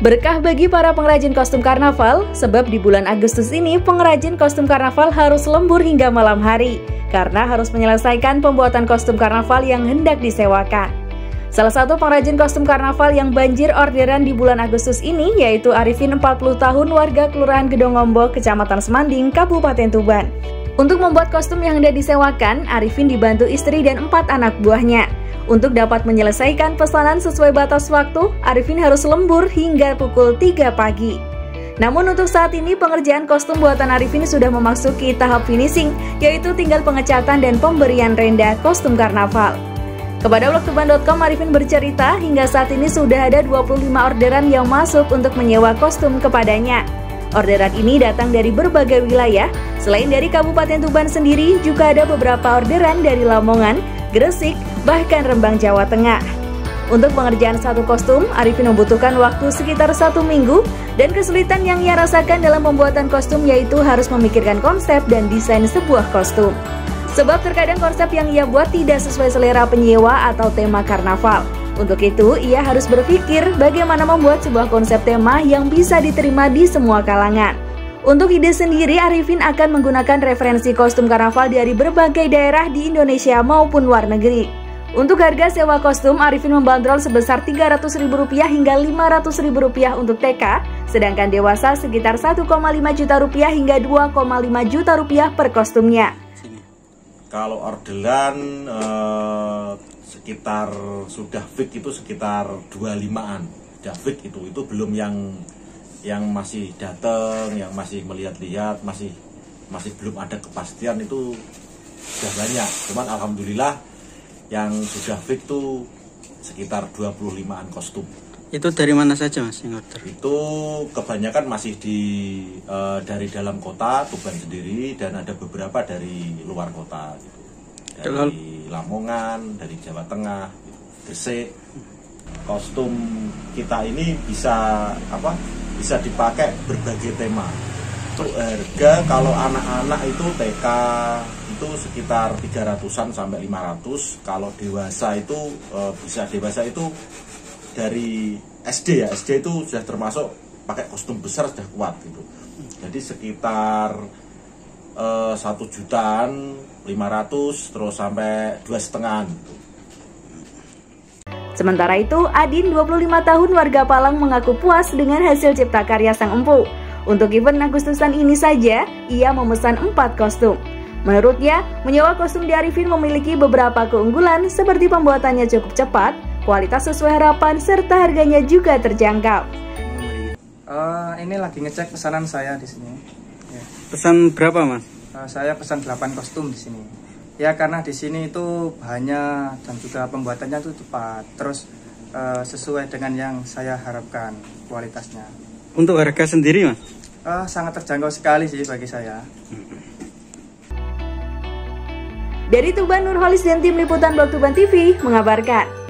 Berkah bagi para pengrajin kostum karnaval, sebab di bulan Agustus ini pengrajin kostum karnaval harus lembur hingga malam hari, karena harus menyelesaikan pembuatan kostum karnaval yang hendak disewakan. Salah satu pengrajin kostum karnaval yang banjir orderan di bulan Agustus ini yaitu Arifin 40 tahun warga Kelurahan Gedongombo, Kecamatan Semanding, Kabupaten Tuban. Untuk membuat kostum yang hendak disewakan, Arifin dibantu istri dan 4 anak buahnya. Untuk dapat menyelesaikan pesanan sesuai batas waktu, Arifin harus lembur hingga pukul 3 pagi. Namun untuk saat ini pengerjaan kostum buatan Arifin sudah memasuki tahap finishing, yaitu tinggal pengecatan dan pemberian renda kostum karnaval. Kepada blogtuban.com, Arifin bercerita hingga saat ini sudah ada 25 orderan yang masuk untuk menyewa kostum kepadanya. Orderan ini datang dari berbagai wilayah. Selain dari Kabupaten Tuban sendiri, juga ada beberapa orderan dari Lamongan, Gresik, bahkan Rembang, Jawa Tengah. Untuk pengerjaan satu kostum, Arifin membutuhkan waktu sekitar 1 minggu, dan kesulitan yang ia rasakan dalam pembuatan kostum yaitu harus memikirkan konsep dan desain sebuah kostum. Sebab terkadang konsep yang ia buat tidak sesuai selera penyewa atau tema karnaval. Untuk itu, ia harus berpikir bagaimana membuat sebuah konsep tema yang bisa diterima di semua kalangan. Untuk ide sendiri, Arifin akan menggunakan referensi kostum karnaval dari berbagai daerah di Indonesia maupun luar negeri. Untuk harga sewa kostum, Arifin membandrol sebesar Rp300.000 hingga Rp500.000 untuk TK, sedangkan dewasa sekitar Rp1,5 juta hingga Rp2,5 juta per kostumnya. Kalau orderan sekitar sudah fix itu sekitar 25-an, sudah fix itu belum yang masih datang, yang masih melihat-lihat, masih belum ada kepastian, itu sudah banyak. Cuman alhamdulillah yang sudah fix itu sekitar 25-an kostum. Itu dari mana saja Mas yang order? Itu kebanyakan masih dari dalam kota Tuban sendiri, dan ada beberapa dari luar kota gitu. Dari Lamongan, dari Jawa Tengah, Gresik. Kostum kita ini bisa dipakai berbagai tema. Untuk harga kalau anak-anak itu TK itu sekitar 300-an sampai 500. Kalau dewasa itu bisa dewasa itu dari SD ya. SD itu sudah termasuk pakai kostum besar, sudah kuat gitu. Jadi sekitar 1.500.000 terus sampai 2,5 gitu. Sementara itu, Adin 25 tahun warga Palang mengaku puas dengan hasil cipta karya sang empu. Untuk event Agustusan ini saja, ia memesan 4 kostum. Menurutnya, menyewa kostum di Arifin memiliki beberapa keunggulan seperti pembuatannya cukup cepat, kualitas sesuai harapan, serta harganya juga terjangkau. Ini lagi ngecek pesanan saya di sini. Ya. Pesan berapa Mas? Saya pesan 8 kostum di sini. Ya karena di sini itu bahannya dan juga pembuatannya itu cepat, terus sesuai dengan yang saya harapkan kualitasnya. Untuk harga sendiri Mas? Sangat terjangkau sekali sih bagi saya. Dari Tuban, Nurholis dan tim liputan Blog Tuban TV mengabarkan.